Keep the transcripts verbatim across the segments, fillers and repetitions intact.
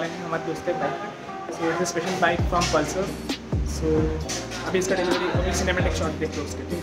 वाले हैं हमारे दोस्त के bike. So it's special bike from Pulsar. So अभी इसका डिलीवरी अभी सिनेमेटिक शॉट देख लो उसके।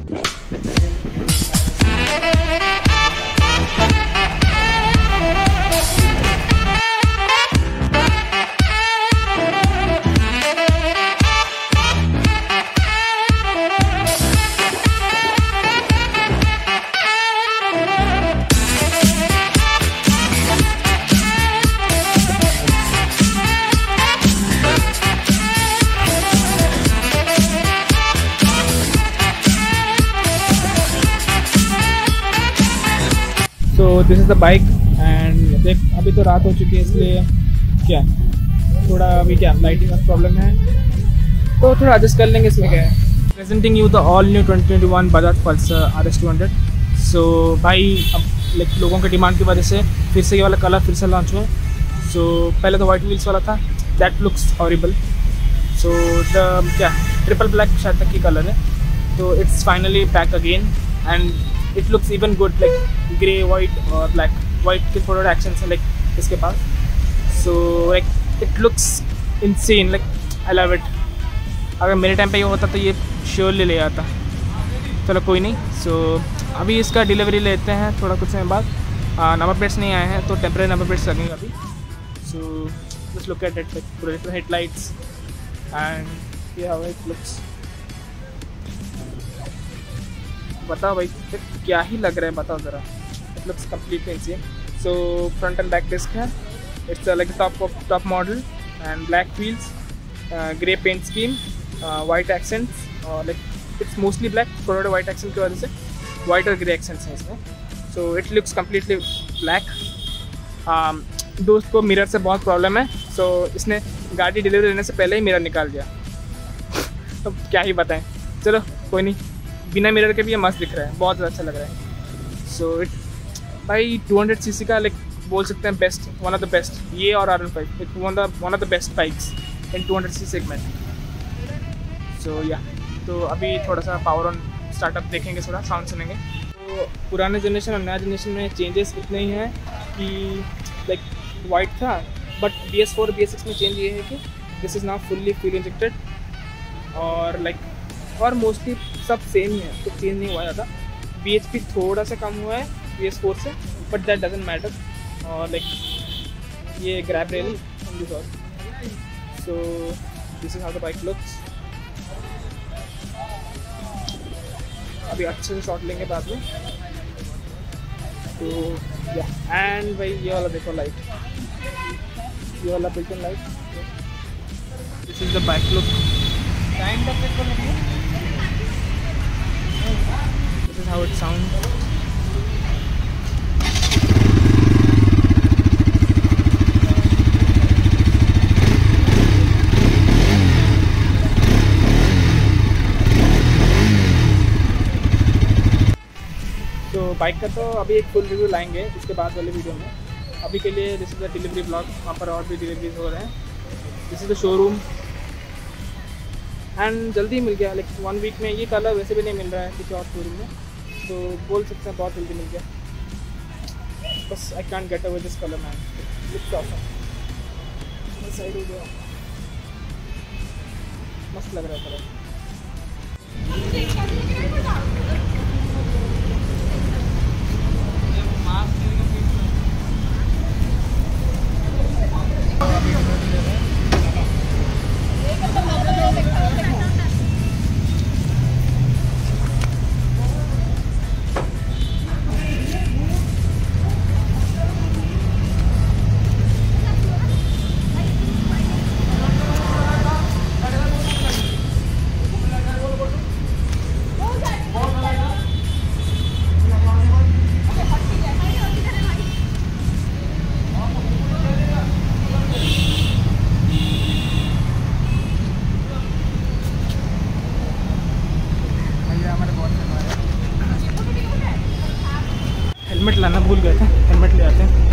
तो this is the bike and देख अभी तो रात हो चुकी है इसलिए क्या थोड़ा अभी क्या लाइटिंग का प्रॉब्लम है तो थोड़ा एडजस्ट कर लेंगे इसमें क्या है। Presenting you the all new twenty twenty one Bajaj Pulsar R S two hundred. So भाई अब लाइक लोगों के डिमांड की वजह से फिर से ये वाला कलर फिर से लॉन्च हुआ। सो so, पहले तो वाइट व्हील्स वाला था, that looks horrible. So the क्या ट्रिपल ब्लैक शायद तक की कलर है, तो it's finally back again and it looks even good like grey white और ब्लैक वाइट के थोड़े थोड़े एक्शंस हैं लाइक इसके पास। So like it looks insane, like I love it. अगर मेरे टाइम पे ये होता तो ये श्योरली ले आता। चलो कोई नहीं। सो so, अभी इसका डिलीवरी लेते हैं थोड़ा कुछ समय बाद। नंबर प्लेट्स नहीं आए हैं तो टेम्परेरी नंबर प्लेट्स लगेंगे अभी। So just look at it, projector headlights and ये हाउ इट लुक्स। बताओ भाई क्या ही लग रहा है, बताओ ज़रा। It looks completely insane. So front and back disc है, it's like top top model and black wheels, grey paint scheme, white accents और लाइक इट्स मोस्टली ब्लैक, थोड़े वाइट एक्सेंट की वजह से वाइट और ग्रे एक्सेंट्स हैं इसमें। So it looks completely black. दोस्त को मिरर से बहुत प्रॉब्लम है, सो so, इसने गाड़ी डिलीवरी लेने से पहले ही मिरर निकाल दिया। तो क्या ही बताएं, चलो कोई नहीं। बिना मिरर के भी ये मस्त दिख रहा है, बहुत अच्छा लग रहा है। सो इट भाई टू हंड्रेड सी सी का लाइक बोल सकते हैं best, one of the best, ये और R one five it one the one of the best bikes in two hundred C segment. So या तो अभी थोड़ा सा पावर ऑन स्टार्टअप देखेंगे, थोड़ा साउंड सुनेंगे। तो पुराने जनरेशन और नया जनरेशन में चेंजेस इतने ही हैं कि लाइक वाइट था but B S four B S six में चेंज ये है कि this is now fully fuel injected और लाइक और मोस्टली सब सेम ही है, तो चेंज नहीं हुआ ज़्यादा। बी एच पी थोड़ा सा कम हुआ है बी एस फोर से बट दैट डजंट मैटर। और लाइक ये ग्रैब रेल दिस और so this is how the bike looks. अभी अच्छे से शॉट लेंगे बाद में। तो या एंड भाई ये वाला देखो लाइट, ये वाला बिल्कुल light. This is the bike look. Time का चेक कर लीजिए। This is how it sounds. तो बाइक का तो अभी एक फुल रिव्यू लाएंगे इसके बाद वाले वीडियो में। अभी के लिए this is the delivery blog, वहाँ पर और भी डिलीवरीज हो रहे हैं। This is the showroom and जल्दी मिल गया, लाइक वन वीक में। ये कलर वैसे भी नहीं मिल रहा है किसी और शोरूम में, तो बोल सकते हैं बहुत जल्दी मिल गया। बस I can't get away this colour man, looks awesome. Side हो गया, मस्त लग रहा है कलर। हेलमेट लाना भूल गए थे, हेलमेट ले आते हैं।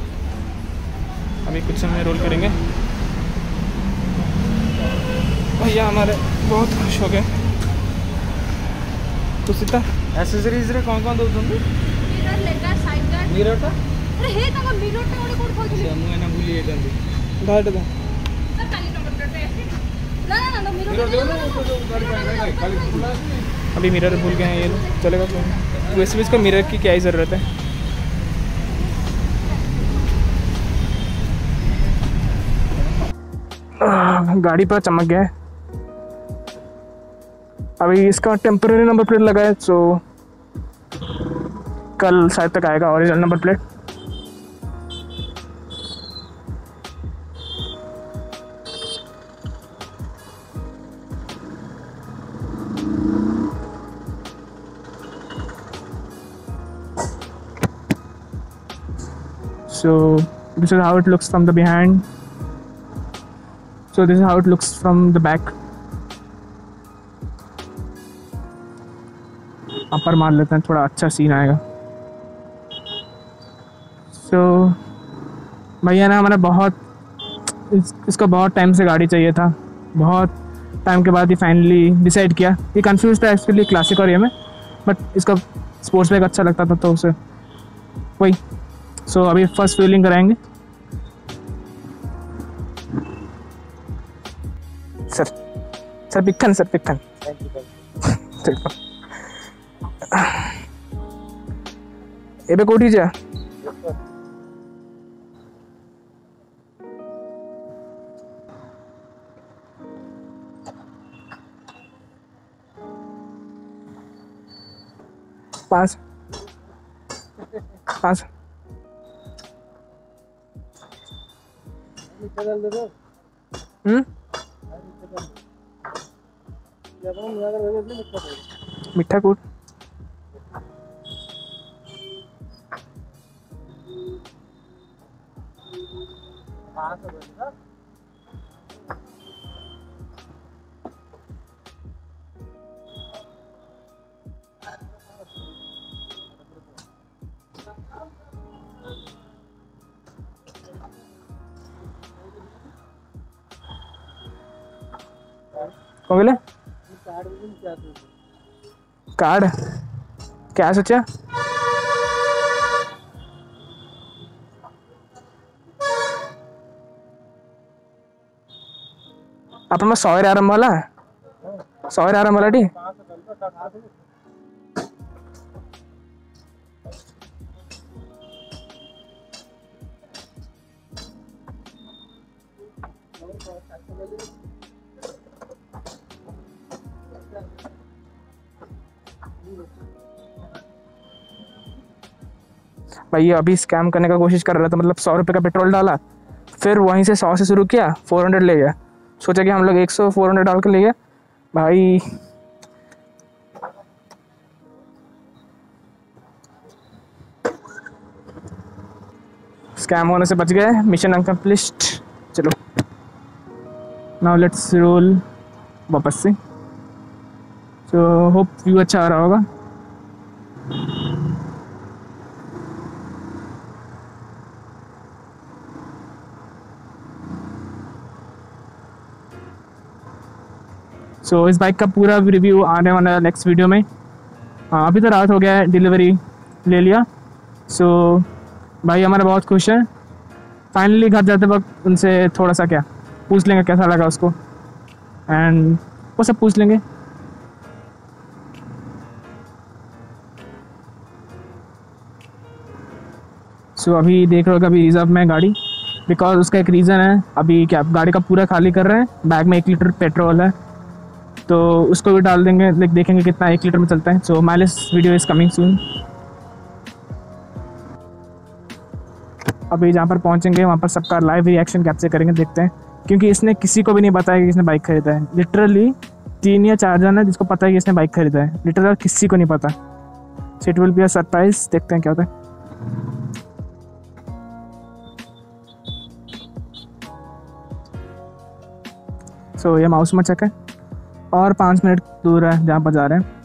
अभी कुछ समय रोल करेंगे। भाई भैया हमारे बहुत खुश हो गए। तो सीता एसेसरीज रे कौन कौन दउछंती? मिरर लेगा साइड गार्ड मिरर टा अरे हे तक मिरर टा ओडे कोड खोजली से मु एना भूली जाइतंती घाट दा सर काली नंबर प्लेट है ना ना ना मिरर मिरर दे ना तो जो गाड़ी का खाली खुला। अभी मिरर भूल गए हैं ये लोग, चलेगा कोई वैसे भी इसको मिरर की क्या ही ज़रूरत है। गाड़ी पर चमक गया है। अभी इसका टेम्पररी नंबर प्लेट लगा है, सो कल शायद तक आएगा original number plate. So this is how it looks from the behind. So this is how it looks from the back. अपर मार लेते हैं, थोड़ा अच्छा सीन आएगा। So भैया ना हमारा बहुत इस, इसको बहुत टाइम से गाड़ी चाहिए था, बहुत टाइम के बाद ही फाइनली डिसाइड किया। ये कंफ्यूज था एक्चुअली क्लासिक और ये में, बट इसका स्पोर्ट्स बाइक अच्छा लगता था तो उसे वही। सो so, अभी फर्स्ट फीलिंग कराएंगे। सर सर पिक्खन सर पिक्खन एबे कोठी जा पास पास हम्म मिठा कूट कौन बोले कार्ड क्या सोचा? अपन में सौ आराम वाला सौ आराम वाला टी भाई ये अभी स्कैम करने का कोशिश कर रहा था, मतलब सौ रुपये का पेट्रोल डाला, फिर वहीं से सौ से शुरू किया, फोर हंड्रेड ले गया, सोचा कि हम लोग एक सौ फोर हंड्रेड डाल कर ले गया। भाई स्कैम होने से बच गए, मिशन अनकम्प्लीट। चलो नाउ लेट्स रोल वापस से। सो होप व्यू अच्छा आ रहा होगा। सो so, इस बाइक का पूरा रिव्यू आने वाला है नेक्स्ट वीडियो में। हाँ अभी तो रात हो गया है, डिलीवरी ले लिया। सो so, भाई हमारा बहुत खुश है। फाइनली घर जाते वक्त उनसे थोड़ा सा क्या पूछ लेंगे कैसा लगा उसको, एंड वो सब पूछ लेंगे। सो so, अभी देख रहे हो अभी रिजर्व में गाड़ी, बिकॉज उसका एक रीज़न है। अभी क्या गाड़ी का पूरा खाली कर रहे हैं, बैग में एक लीटर पेट्रोल है तो उसको भी डाल देंगे, लाइक देखेंगे कितना एक लीटर में चलता है। So mileage video is coming soon. अभी जहाँ पर पहुँचेंगे वहाँ पर सबका लाइव रिएक्शन कैप्चर करेंगे, देखते हैं, क्योंकि इसने किसी को भी नहीं बताया कि इसने बाइक खरीदा है। लिटरली तीन या चार जन है जिसको पता है कि इसने बाइक खरीदा है, लिटरली किसी को नहीं पता। So it will be a surprise, देखते हैं क्या होता है। सो so, ये माउस मचक है और पाँच मिनट दूर है जहाँ पर जा रहे हैं।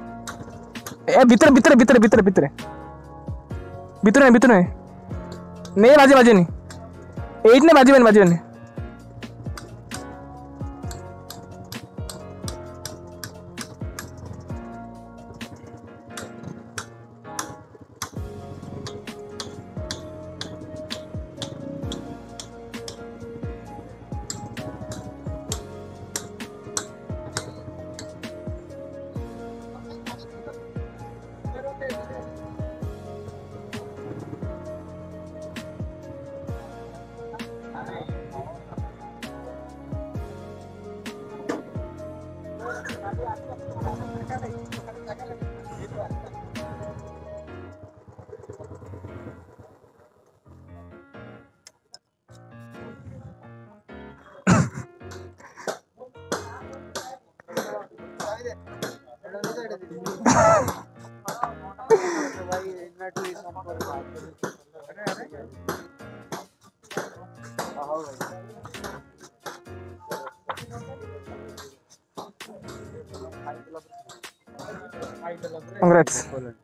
ए भीतर भीतर भीतर भीतर भीतर भीतर है भीतर है नहीं बाजी बाजी नहीं एट नहीं बाजी बनी बाजी बनी Congrats.